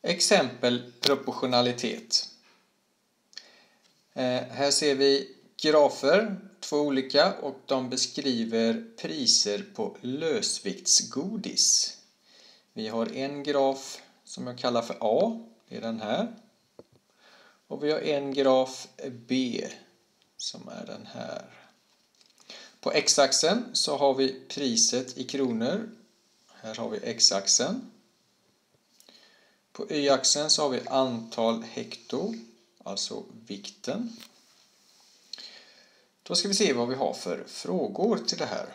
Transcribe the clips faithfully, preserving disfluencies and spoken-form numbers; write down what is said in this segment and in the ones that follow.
Exempel proportionalitet. Eh, här ser vi grafer, två olika, och de beskriver priser på lösviktsgodis. Vi har en graf som jag kallar för A, det är den här. Och vi har en graf B som är den här. På x-axeln så har vi priset i kronor. Här har vi x-axeln. På y-axeln så har vi antal hekto, alltså vikten. Då ska vi se vad vi har för frågor till det här.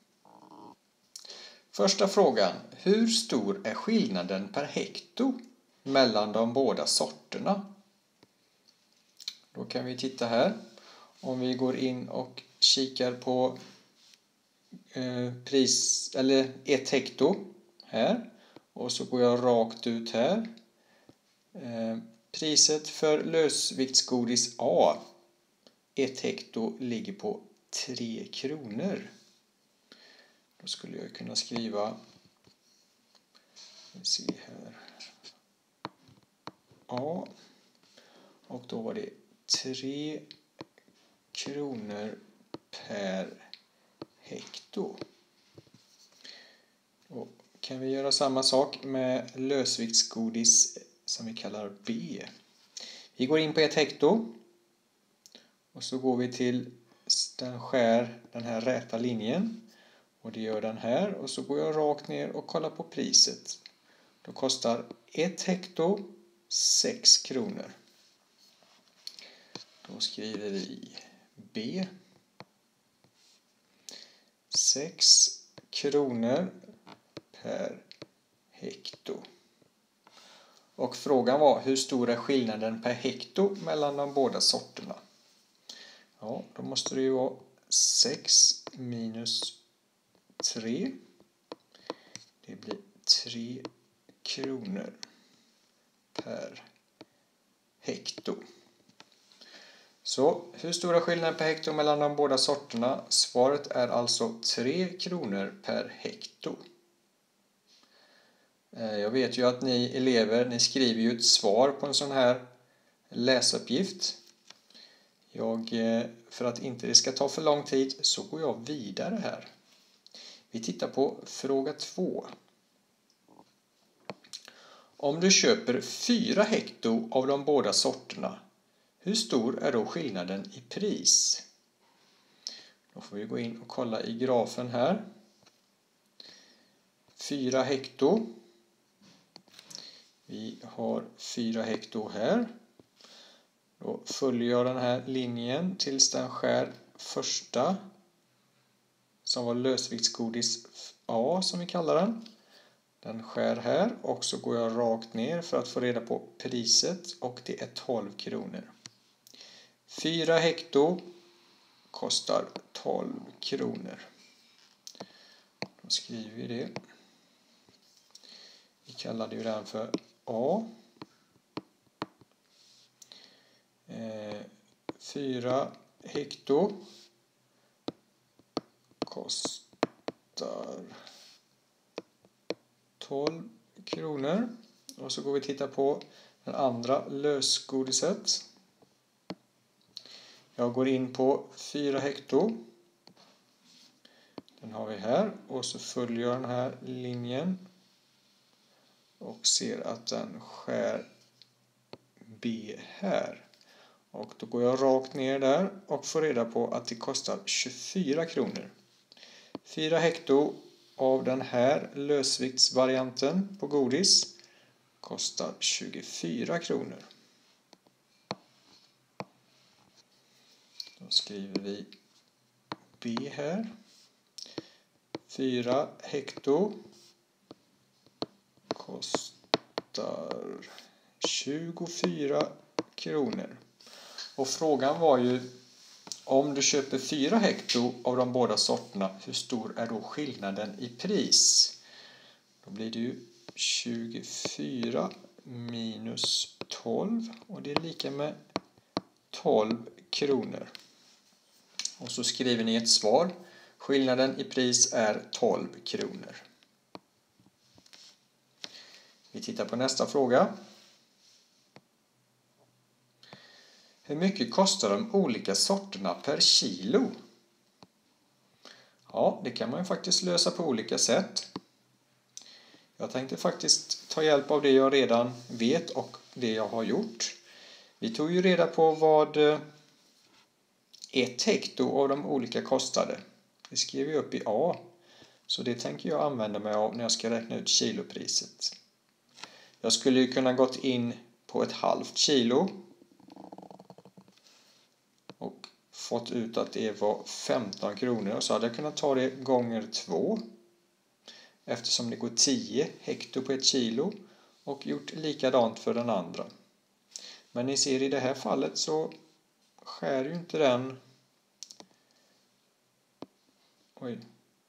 Första frågan. Hur stor är skillnaden per hekto mellan de båda sorterna? Då kan vi titta här. Om vi går in och kikar på eh, pris eller ett hekto här. Och så går jag rakt ut här. Eh, priset för lösviktsgodis A, ett hekto, ligger på tre kronor. Då skulle jag kunna skriva, vi ser här, A, och då var det tre kronor per hekto. Då kan vi göra samma sak med lösviktsgodis som vi kallar B. Vi går in på ett hekto och så går vi till den skär den här räta linjen. Och det gör den här, och så går jag rakt ner och kollar på priset. Då kostar ett hekto sex kronor. Då skriver vi B. sex kronor per hekto. Och frågan var, hur stor är skillnaden per hekto mellan de båda sorterna? Ja, då måste det ju vara sex minus tre. Det blir tre kronor per hekto. Så hur stor är skillnaden per hekto mellan de båda sorterna? Svaret är alltså tre kronor per hekto. Jag vet ju att ni elever, ni skriver ju ett svar på en sån här läsuppgift. Jag, för att inte det ska ta för lång tid så går jag vidare här. Vi tittar på fråga två. Om du köper fyra hekto av de båda sorterna, hur stor är då skillnaden i pris? Då får vi gå in och kolla i grafen här. fyra hekto. Vi har fyra hekto här. Då följer jag den här linjen tills den skär första, som var lösviktsgodis A som vi kallar den. Den skär här, och så går jag rakt ner för att få reda på priset, och det är tolv kronor. fyra hekto kostar tolv kronor. Då skriver vi det. Vi kallade ju den för A. fyra hekto kostar tolv kronor. Och så går vi titta på den andra lösgodiset. Jag går in på fyra hekto. Den har vi här, och så följer jag den här linjen och ser att den skär B här. Och då går jag rakt ner där och får reda på att det kostar tjugofyra kronor. fyra hekto av den här lösviktsvarianten på godis kostar tjugofyra kronor. Då skriver vi B här. fyra hekto kostar tjugofyra kronor. Och frågan var ju, om du köper fyra hekto av de båda sorterna, hur stor är då skillnaden i pris? Då blir det ju tjugofyra minus tolv, och det är lika med tolv kronor. Och så skriver ni ett svar. Skillnaden i pris är tolv kronor. Vi tittar på nästa fråga. Hur mycket kostar de olika sorterna per kilo? Ja, det kan man ju faktiskt lösa på olika sätt. Jag tänkte faktiskt ta hjälp av det jag redan vet och det jag har gjort. Vi tog ju reda på vad ett hekto av de olika kostade. Det skrev vi upp i A. Så det tänker jag använda mig av när jag ska räkna ut kilopriset. Jag skulle ju kunna gått in på ett halvt kilo och fått ut att det var femton kronor. Och så hade jag kunnat ta det gånger två. Eftersom det går tio hekto på ett kilo. Och gjort likadant för den andra. Men ni ser i det här fallet så skär ju inte den... Oj.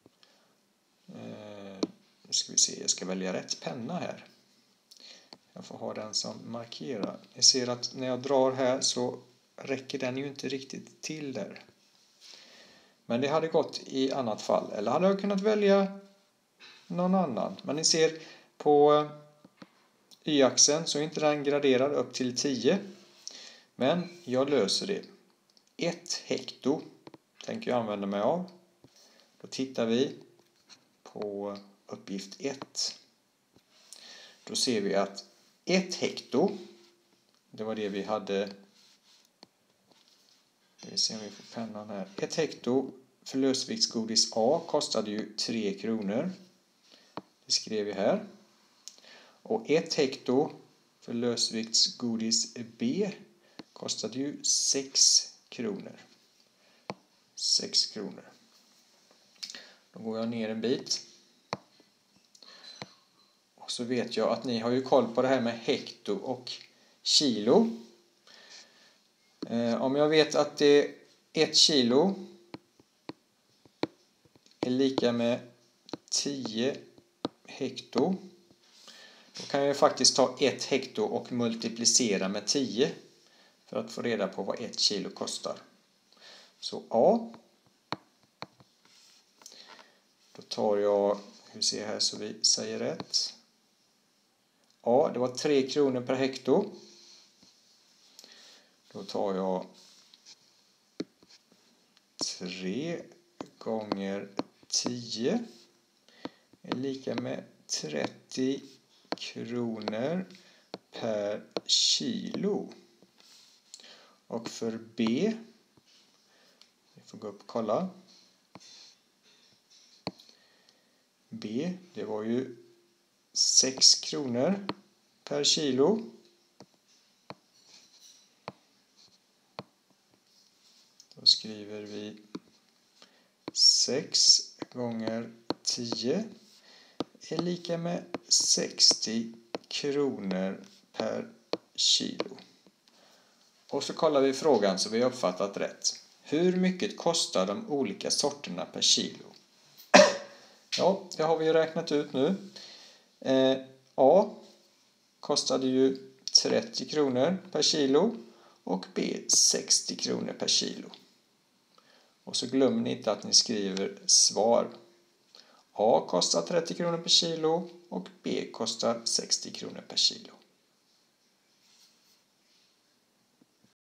Eh, nu ska vi se, jag ska välja rätt penna här. Jag får ha den som markerar. Ni ser att när jag drar här så räcker den ju inte riktigt till där. Men det hade gått i annat fall. Eller hade jag kunnat välja någon annan. Men ni ser på y-axeln så är inte den graderad upp till tio. Men jag löser det. ett hekto tänker jag använda mig av. Då tittar vi på uppgift ett. Då ser vi att ett hekto, det var det vi hade. Vi ser om vi får pennan här. ett hekto för lösviktsgodis A kostade ju tre kronor. Det skrev vi här. Och ett hekto för lösviktsgodis B kostade ju sex kronor. sex kronor. Då går jag ner en bit. Och så vet jag att ni har ju koll på det här med hekto och kilo. Eh, om jag vet att det är ett kilo är lika med tio hekto. Då kan jag faktiskt ta ett hekto och multiplicera med tio för att få reda på vad ett kilo kostar. Så A. Då tar jag, hur ser jag här så vi säger rätt. A, det var tre kronor per hekto. Då tar jag tre gånger tio är lika med trettio kronor per kilo. Och för B, vi får gå upp och kolla. B, det var ju sex kronor per kilo. Då skriver vi sex gånger tio är lika med sextio kronor per kilo. Och så kollar vi frågan så vi har uppfattat rätt. Hur mycket kostar de olika sorterna per kilo? Ja, det har vi räknat ut nu. Eh, A kostade ju trettio kronor per kilo och B sextio kronor per kilo. Och så glömmer ni inte att ni skriver svar. A kostar trettio kronor per kilo och B kostar sextio kronor per kilo.